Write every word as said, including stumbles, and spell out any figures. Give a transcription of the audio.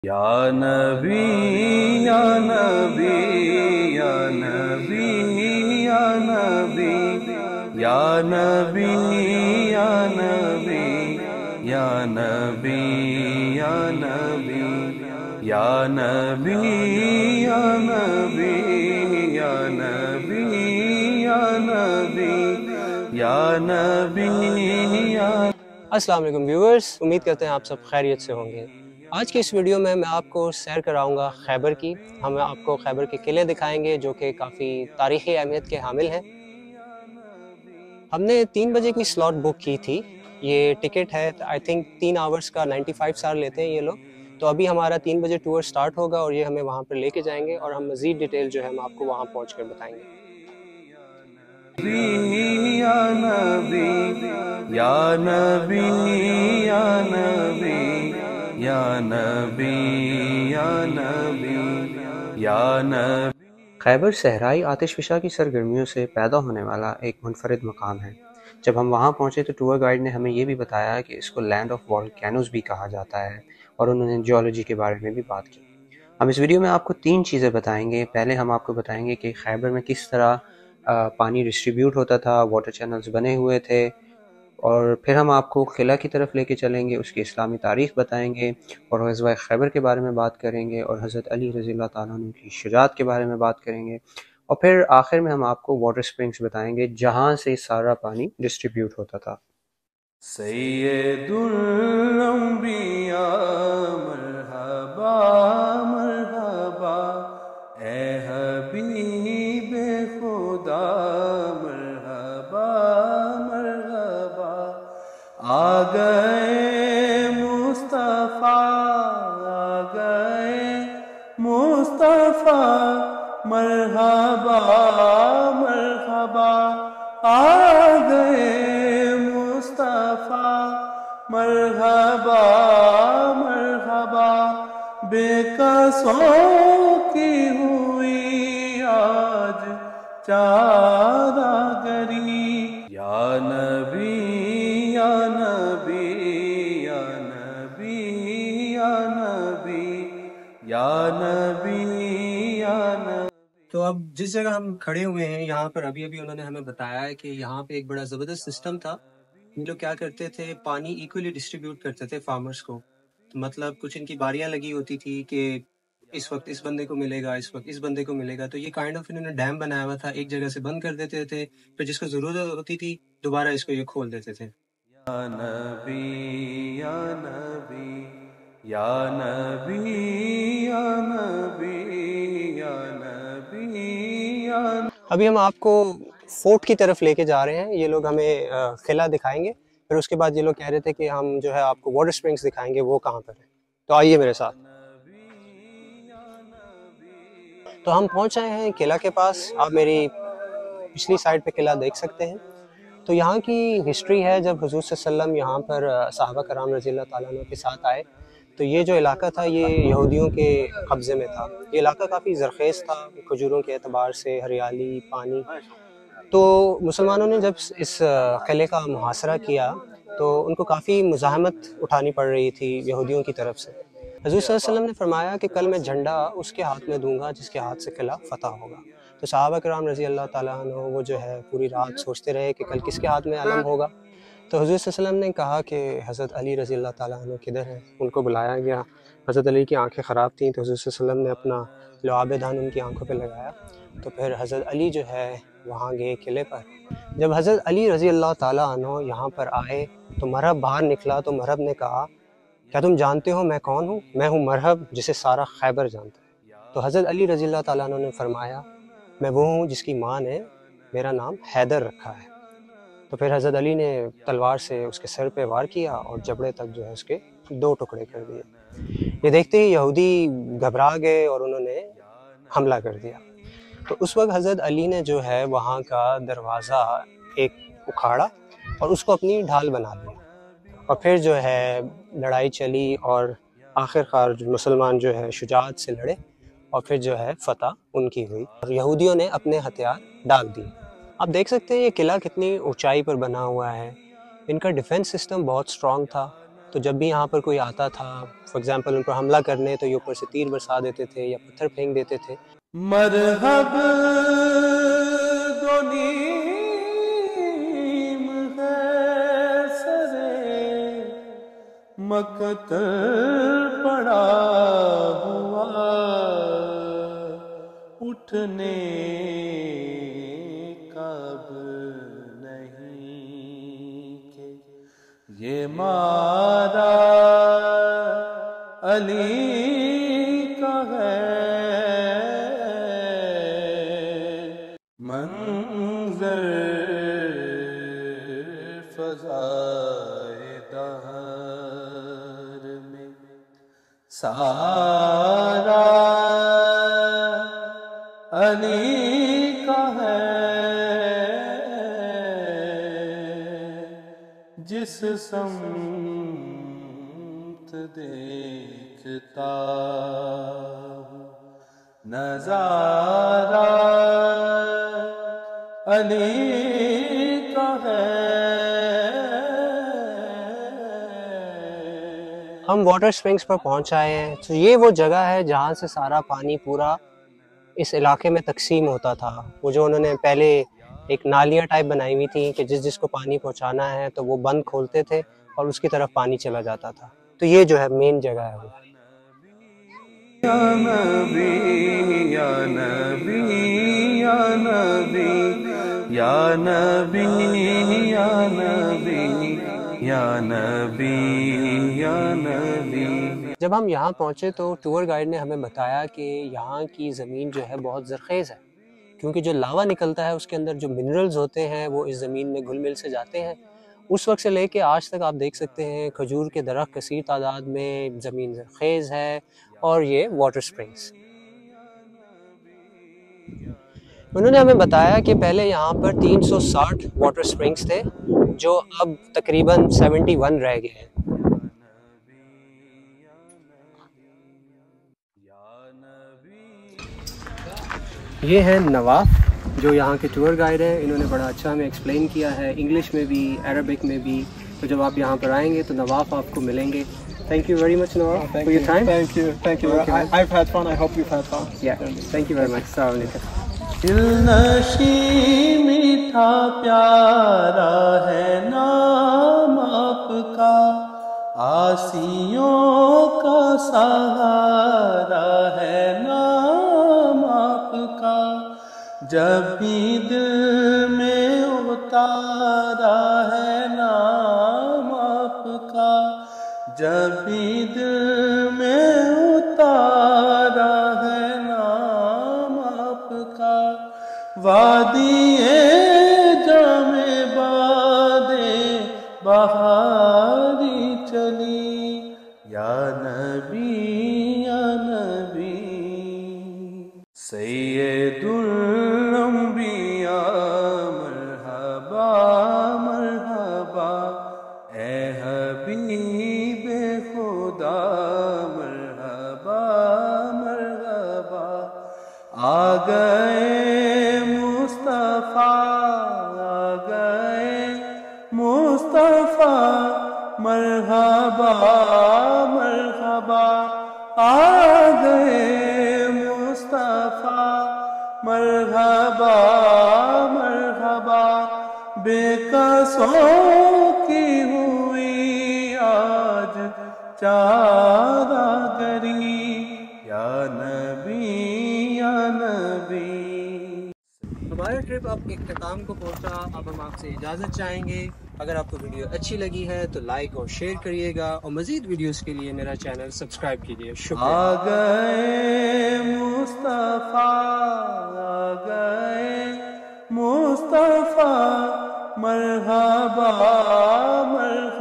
یا نبی یا نبی یا نبی یا نبی یا نبی یا نبی یا نبی یا نبی یا نبی یا نبی یا نبی یا نبی یا نبی یا السلام علیکم ویورز، امید کرتے ہیں آپ سب خیریت سے ہوں گے۔ آج کی اس ویڈیو میں میں آپ کو سیر کراؤں گا خیبر کی۔ ہم آپ کو خیبر کے قلعے دکھائیں گے جو کہ کافی تاریخی اہمیت کے حامل ہیں۔ ہم نے تین بجے کی سلاٹ بک کی تھی۔ یہ ٹکٹ ہے آئی تھنک تین آورز کا نائنٹی فائیو سٹار لیتے ہیں یہ لوگ۔ تو ابھی ہمارا تین بجے ٹور سٹارٹ ہوگا اور یہ ہمیں وہاں پر لے کے جائیں گے اور ہم مزید ڈیٹیل جو ہے ہم آپ کو وہاں پہنچ کر بتائیں گے۔ یا نبی یا نبی یا نبی یا نبی یا نبی یا نبی۔ خیبر صحرائی آتش فشاں کی سرگرمیوں سے پیدا ہونے والا ایک منفرد مقام ہے۔ جب ہم وہاں پہنچے تو ٹور گائیڈ نے ہمیں یہ بھی بتایا کہ اس کو لینڈ آف والکینوز بھی کہا جاتا ہے، اور انہوں نے جیولوجی کے بارے میں بھی بات کی۔ ہم اس ویڈیو میں آپ کو تین چیزیں بتائیں گے۔ پہلے ہم آپ کو بتائیں گے کہ خیبر میں کس طرح پانی ڈسٹریبیوٹ ہوتا تھا، واٹر چینلز بنے ہوئے تھے، اور پھر ہم آپ کو قلعہ کی طرف لے کے چلیں گے، اس کی اسلامی تاریخ بتائیں گے اور غزوہ خیبر کے بارے میں بات کریں گے، اور حضرت علی رضی اللہ تعالیٰ عنہ کی شجاعت کے بارے میں بات کریں گے، اور پھر آخر میں ہم آپ کو واٹر سپرنگز بتائیں گے جہاں سے سارا پانی ڈسٹریبیوٹ ہوتا تھا۔ سید الانبیاء مرحبا مرحبا، اے حبیب خدا مرحبا مرحبا، آ گئے مصطفیٰ آ گئے مصطفیٰ مرحبا مرحبا، آ گئے مصطفیٰ مرحبا مرحبا، بے قصوں کی ہوئی آج چادرگری، یا نبی یا نبی یا نبی یا نبی یا نبی یا نبی۔ تو اب جس جگہ ہم کھڑے ہوئے ہیں یہاں پر ابھی ابھی انہوں نے ہمیں بتایا ہے کہ یہاں پہ ایک بڑا زبردست سسٹم تھا۔ یہ لوگ کیا کرتے تھے، پانی ایکولی ڈسٹریبیوٹ کرتے تھے فارمرز کو۔ تو مطلب کچھ ان کی باریاں لگی ہوتی تھی کہ اس وقت اس بندے کو ملے گا، اس وقت اس بندے کو ملے گا۔ تو یہ کائنڈ آف انہوں نے ڈیم بنایا ہوا تھا، ایک جگہ سے بند کر دیتے تھے، پھر جس کو ضرورت ہوتی تھی دوبارہ اس کو یہ کھول دیتے تھے۔ یا نبی یا نبی یا نبی یا نبی یا نبی یا نبی۔ ابھی ہم آپ کو فورٹ کی طرف لے کے جا رہے ہیں۔ یہ لوگ ہمیں قلعہ دکھائیں گے، پھر اس کے بعد یہ لوگ کہہ رہے تھے کہ ہم جو ہے آپ کو واٹر سپرنگز دکھائیں گے، وہ کہاں پر ہے۔ تو آئیے میرے ساتھ۔ تو ہم پہنچ آئے ہیں قلعہ کے پاس۔ آپ میری پچھلی سائڈ پہ قلعہ دیکھ سکتے ہیں۔ تو یہاں کی ہسٹری ہے، جب حضور صلی اللہ علیہ وسلم یہاں پر صحابہ کرام رضی اللہ تعالیٰ عنہ کے ساتھ آئے تو یہ جو علاقہ تھا یہ یہودیوں کے قبضے میں تھا۔ یہ علاقہ کافی زرخیز تھا کھجوروں کے اعتبار سے، ہریالی، پانی۔ تو مسلمانوں نے جب اس قلعے کا محاصرہ کیا تو ان کو کافی مزاحمت اٹھانی پڑ رہی تھی یہودیوں کی طرف سے۔ حضور صلی اللہ علیہ وسلم نے فرمایا کہ کل میں جھنڈا اس کے ہاتھ میں دوں گا جس کے ہاتھ سے قلعہ فتح ہوگا۔ تو صحابہ کرام رضی اللہ تعالیٰ عنہ وہ جو ہے پوری رات سوچتے رہے کہ کل کس کے ہاتھ میں علم ہوگا۔ تو حضور صلی اللہ علیہ وسلم نے کہا کہ حضرت علی رضی اللہ تعالیٰ عنہ کدھر ہیں؟ ان کو بلایا گیا۔ حضرت علی کی آنکھیں خراب تھیں تو حضور صلی اللہ علیہ وسلم نے اپنا لعاب دہن ان کی آنکھوں پہ لگایا۔ تو پھر حضرت علی جو ہے وہاں گئے قلعے پر۔ جب حضرت علی رضی اللہ تعالیٰ عنہ یہاں پر آئے تو مرہب باہر نکلا تو مرہب نے کہا کیا تم جانتے ہو میں کون ہوں؟ میں ہوں مرہب جسے سارا خیبر جانتا ہے۔ تو حضرت علی رضی اللہ تعالیٰ عنہ نے فرمایا میں وہ ہوں جس کی ماں نے میرا نام حیدر رکھا ہے۔ تو پھر حضرت علی نے تلوار سے اس کے سر پہ وار کیا اور جبڑے تک جو ہے اس کے دو ٹکڑے کر دیے۔ یہ دیکھتے ہی یہودی گھبرا گئے اور انہوں نے حملہ کر دیا۔ تو اس وقت حضرت علی نے جو ہے وہاں کا دروازہ ایک اکھاڑا اور اس کو اپنی ڈھال بنا لیا، اور پھر جو ہے لڑائی چلی اور آخر کار مسلمان جو ہے شجاعت سے لڑے اور پھر جو ہے فتح ان کی ہوئی اور یہودیوں نے اپنے ہتھیار ڈال دیے۔ آپ دیکھ سکتے ہیں یہ قلعہ کتنی اونچائی پر بنا ہوا ہے۔ ان کا ڈیفنس سسٹم بہت سٹرونگ تھا۔ تو جب بھی یہاں پر کوئی آتا تھا فار ایگزامپل ان پر حملہ کرنے تو یہ اوپر سے تیر برسا دیتے تھے یا پتھر پھینک دیتے تھے. مرحب دو نیم ہے سرے مقتل پڑا ہوا اٹھنے کب نہیں کہ یہ مارا علی کا ہے منظر فضائے دہر میں سارا علی کا ہے جس سمت دیکھتا ہوں نظارہ علی کا ہے. ہم واٹر سپرنگز پر پہنچ آئے ہیں. تو یہ وہ جگہ ہے جہاں سے سارا پانی پورا اس علاقے میں تقسیم ہوتا تھا. وہ جو انہوں نے پہلے ایک نالیاں ٹائپ بنائی ہوئی تھی کہ جس جس کو پانی پہنچانا ہے تو وہ بند کھولتے تھے اور اس کی طرف پانی چلا جاتا تھا. تو یہ جو ہے مین جگہ ہے وہ. یا نبی یا نبی یا نبی یا نبی یا نبی یا نبی یا نبی. جب ہم یہاں پہنچے تو ٹور گائیڈ نے ہمیں بتایا کہ یہاں کی زمین جو ہے بہت زرخیز ہے کیونکہ جو لاوا نکلتا ہے اس کے اندر جو منرلز ہوتے ہیں وہ اس زمین میں گھل مل سے جاتے ہیں. اس وقت سے لے کے آج تک آپ دیکھ سکتے ہیں کھجور کے درخت کثیر تعداد میں، زمین زرخیز ہے اور یہ واٹر سپرنگز. انہوں نے ہمیں بتایا کہ پہلے یہاں پر تین سو ساٹھ واٹر سپرنگز تھے جو اب تقریباً سیونٹی ون رہ گئے ہیں. یہ ہے نواف جو یہاں کے ٹور گائیڈ ہیں. انہوں نے بڑا اچھا ہمیں ایکسپلین کیا ہے انگلش میں بھی عربک میں بھی. تو جب آپ یہاں پر آئیں گے تو نواف آپ کو ملیں گے. Thank you very much, Nawaf, Thank for you. your time. Thank you. Thank you. Okay. I, I've had fun. I hope you've had fun. Yeah. Thank you very much. Assalamu alaikum. دل نشی میٹھا پیارا ہے نام آپ کا آسیوں کا سہارا ہے نام آپ کا جب بھی دل میں اتارا ہے نام آپ کا جب بھی دل میں اتارا ہے نام آپ کا وادی جام بادے بہاری چلی یا نبی یا نبی سید الانبیاء مرحبا مرحبا اے حبیب خدا مرحبا مرحبا آ گئے مصطفیٰ آ گئے مصطفیٰ مرحبا مرحبا آ گئے مصطفیٰ مرحبا مرحبا بے قصوں کی ہوئی آج چارہ گری یا نبی یا نبی. ہمارا ٹرپ اب اختتام کو پہنچا. اب ہم آپ سے اجازت چاہیں گے. اگر آپ کو ویڈیو اچھی لگی ہے تو لائک اور شیئر کریے گا اور مزید ویڈیوز کے لیے میرا چینل سبسکرائب کیجیے. شکریہ. آ گئے مصطفیٰ آ گئے مصطفیٰ مرحبا مرحبا